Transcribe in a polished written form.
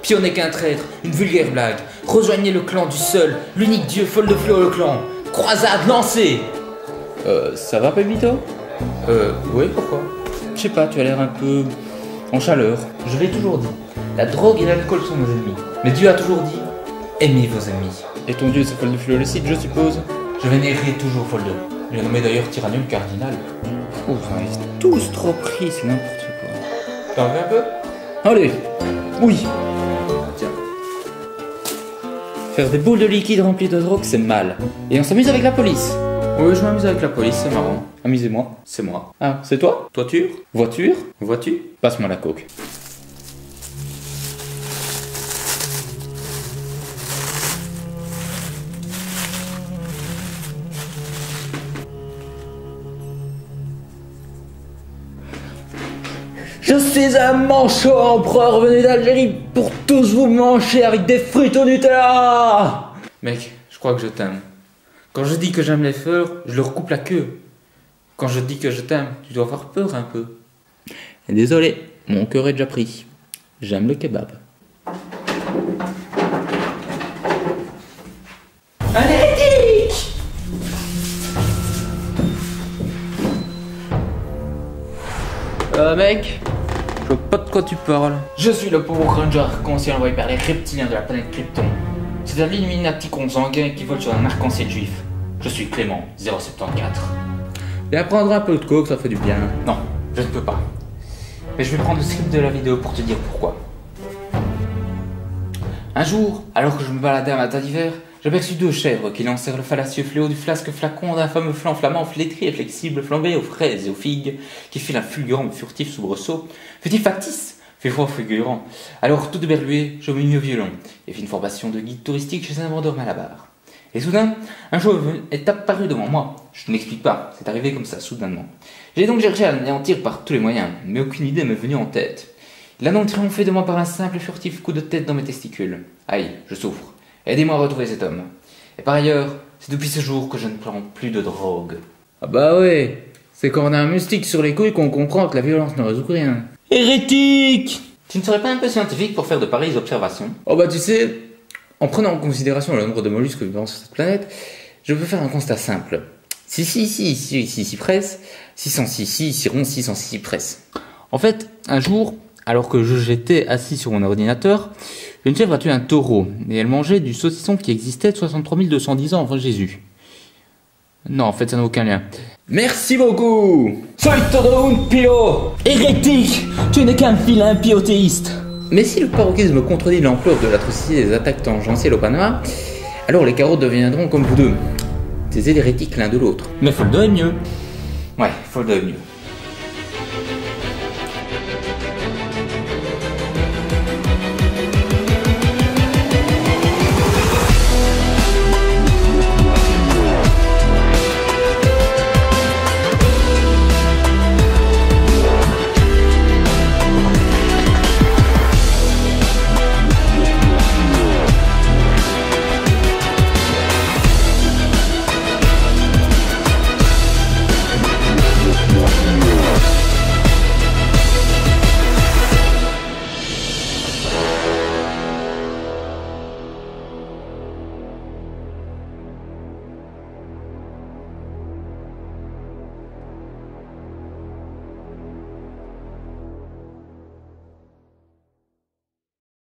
Pio n'est qu'un traître, une vulgaire blague. Rejoignez le clan du seul, l'unique dieu folle de Fléau le clan. Croisade lancée. Ça va, Pépito? Oui, pourquoi? Je sais pas, tu as l'air un peu en chaleur. Je l'ai toujours dit, la drogue et l'alcool sont nos ennemis. Mais Dieu a toujours dit, aimez vos ennemis. Et ton dieu, c'est Folle de Fléau le Cid, je suppose? Je vénérerai toujours Folle de. Je l'ai nommé d'ailleurs Tyrannium Cardinal. Oh, vous en avez tous trop pris, c'est n'importe quoi. T'en veux un peu? Allez, oui. Tiens. Faire des boules de liquide remplies de drogue, c'est mal. Et on s'amuse avec la police. Oui, je m'amuse avec la police, c'est marrant. Amusez-moi. C'est moi. Ah, c'est toi? Toiture? Voiture? Vois-tu? Passe-moi la coke. Je suis un manchot empereur venu d'Algérie pour tous vous manger avec des frites au Nutella. Mec, je crois que je t'aime. Quand je dis que j'aime les fleurs, je leur coupe la queue. Quand je dis que je t'aime, tu dois avoir peur un peu. Désolé, mon cœur est déjà pris. J'aime le kebab. Un hérétique! Mec, je vois pas de quoi tu parles. Je suis le pauvre ranger arc-en-ciel envoyé par les reptiliens de la planète Krypton. C'est un Illuminati consanguin qui vole sur un arc-en-ciel juif. Je suis Clément, 074. Viens prendre un peu de coke, ça fait du bien. Non, je ne peux pas. Mais je vais prendre le script de la vidéo pour te dire pourquoi. Un jour, alors que je me baladais à matin d'hiver, j'aperçus deux chèvres qui lancèrent le fallacieux fléau du flasque flacon d'un fameux flan flamand flétri et flexible flambé aux fraises et aux figues, qui fit un fulgurant mais furtif soubresaut. Fut-il factice? Fut fort fulgurant. Alors, tout éberlué, je me mis au violon et fis une formation de guide touristique chez un vendeur malabar. Et soudain, un jour est apparu devant moi. Je ne l'explique pas, c'est arrivé comme ça, soudainement. J'ai donc cherché à l'anéantir par tous les moyens, mais aucune idée m'est venue en tête. Il a donc triomphé de moi par un simple et furtif coup de tête dans mes testicules. Aïe, je souffre. Aidez-moi à retrouver cet homme. Et par ailleurs, c'est depuis ce jour que je ne prends plus de drogue. Ah bah ouais, c'est quand on a un mystique sur les couilles qu'on comprend que la violence ne résout rien. Hérétique! Tu ne serais pas un peu scientifique pour faire de pareilles observations? Oh bah tu sais, en prenant en considération le nombre de mollusques vivant sur cette planète, je peux faire un constat simple. Si presse, 606 ciron, 606 presse. En fait, un jour, alors que j'étais assis sur mon ordinateur, une chèvre a tué un taureau, et elle mangeait du saucisson qui existait 63 210 ans avant Jésus. Non, en fait, ça n'a aucun lien. Merci beaucoup! Soy todo un pio! Hérétique! Tu n'es qu'un vilain piothéiste! Mais si le paroquisme contredit l'ampleur de l'atrocité des attaques tangentielles au Panama, alors les carottes deviendront comme vous deux, des hérétiques l'un de l'autre. Mais Foldo est mieux. Ouais, Foldo est mieux.